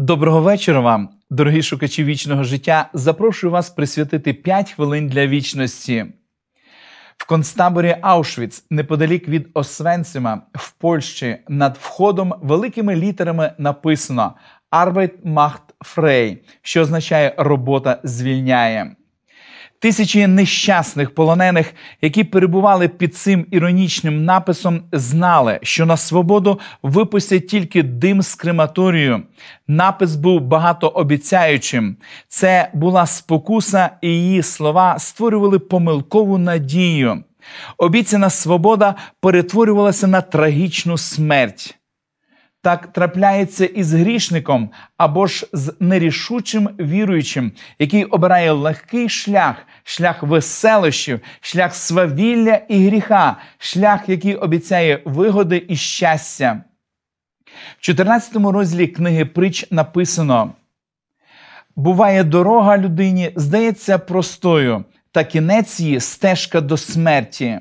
Доброго вечора вам, дорогі шукачі вічного життя. Запрошую вас присвятити 5 хвилин для вічності. В концтаборі Аушвіц, неподалік від Освенцима, в Польщі, над входом великими літерами написано «Arbeit macht frei», що означає «робота звільняє». Тисячі нещасних полонених, які перебували під цим іронічним написом, знали, що на свободу випустять тільки дим з крематорію. Напис був багатообіцяючим. Це була спокуса, і її слова створювали помилкову надію. Обіцяна свобода перетворювалася на трагічну смерть. Так трапляється і з грішником, або ж з нерішучим віруючим, який обирає легкий шлях, шлях веселощів, шлях свавілля і гріха, шлях, який обіцяє вигоди і щастя. В 14 розділі книги Притч написано: «Буває, дорога людині здається простою, та кінець її – стежка до смерті».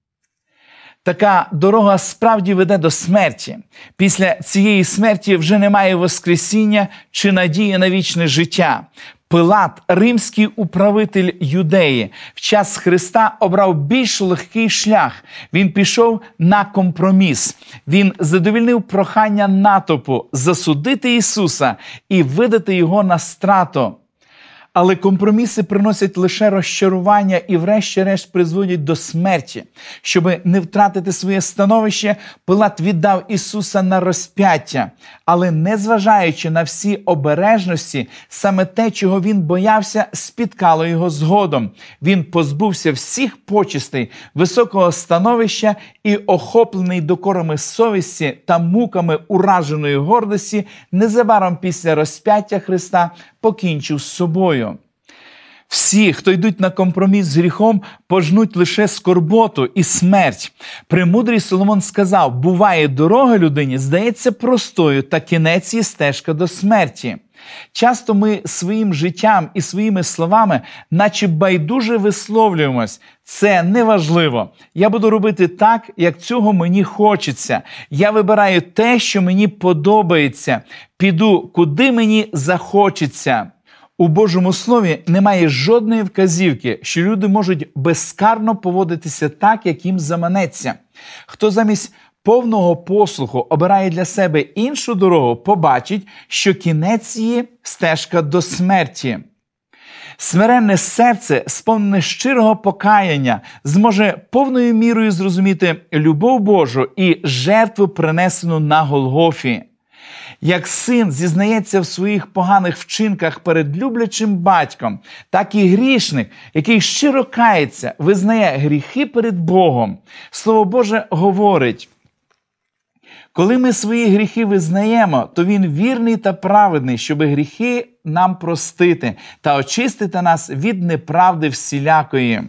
Така дорога справді веде до смерті. Після цієї смерті вже немає воскресіння чи надії на вічне життя. Пилат, римський управитель Юдеї, в час Христа обрав більш легкий шлях. Він пішов на компроміс. Він задовольнив прохання натовпу засудити Ісуса і видати Його на страту. Але компроміси приносять лише розчарування і врешті-решт призводять до смерті. Щоб не втратити своє становище, Пилат віддав Ісуса на розп'яття. Але незважаючи на всі обережності, саме те, чого він боявся, спіткало його згодом. Він позбувся всіх почестей, високого становища і, охоплений докорами совісті та муками ураженої гордості, незабаром після розп'яття Христа покінчив з собою. Всі, хто йдуть на компроміс з гріхом, пожнуть лише скорботу і смерть. Премудрий Соломон сказав: «Буває, дорога людині здається простою, та кінець її – стежка до смерті». Часто ми своїм життям і своїми словами наче байдуже висловлюємось. Це неважливо. Я буду робити так, як цього мені хочеться. Я вибираю те, що мені подобається. Піду, куди мені захочеться. У Божому Слові немає жодної вказівки, що люди можуть безкарно поводитися так, як їм заманеться. Хто замість повного послуху обирає для себе іншу дорогу, побачить, що кінець її – стежка до смерті. Смиренне серце, сповнене щирого покаяння, зможе повною мірою зрозуміти любов Божу і жертву, принесену на Голгофі. Як син зізнається в своїх поганих вчинках перед люблячим батьком, так і грішник, який щиро кається, визнає гріхи перед Богом. Слово Боже говорить: коли ми свої гріхи визнаємо, то Він вірний та праведний, щоб гріхи нам простити та очистити нас від неправди всілякої.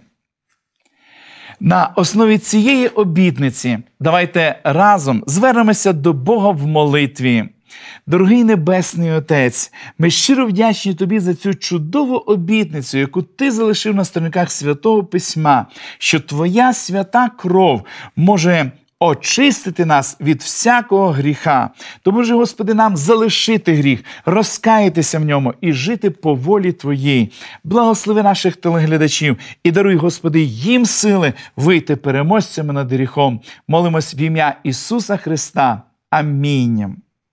На основі цієї обітниці давайте разом звернемося до Бога в молитві. Дорогий Небесний Отець, ми щиро вдячні Тобі за цю чудову обітницю, яку Ти залишив на сторінках Святого Письма, що Твоя свята кров може очистити нас від всякого гріха. Тому ж, Господи, нам залишити гріх, розкаятися в ньому і жити по волі Твоїй. Благослови наших телеглядачів і даруй, Господи, їм сили вийти переможцями над гріхом. Молимось в ім'я Ісуса Христа. Амінь.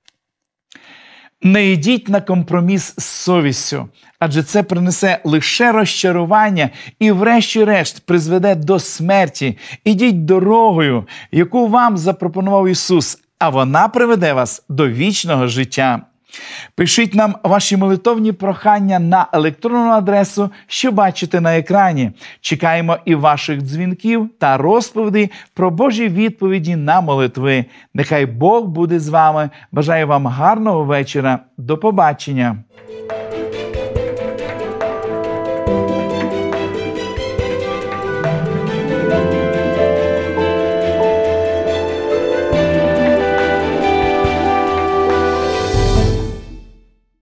Не йдіть на компроміс з совістю, адже це принесе лише розчарування і врешті-решт призведе до смерті. Ідіть дорогою, яку вам запропонував Ісус, а вона приведе вас до вічного життя. Пишіть нам ваші молитовні прохання на електронну адресу, що бачите на екрані. Чекаємо і ваших дзвінків та розповідей про Божі відповіді на молитви. Нехай Бог буде з вами. Бажаю вам гарного вечора. До побачення.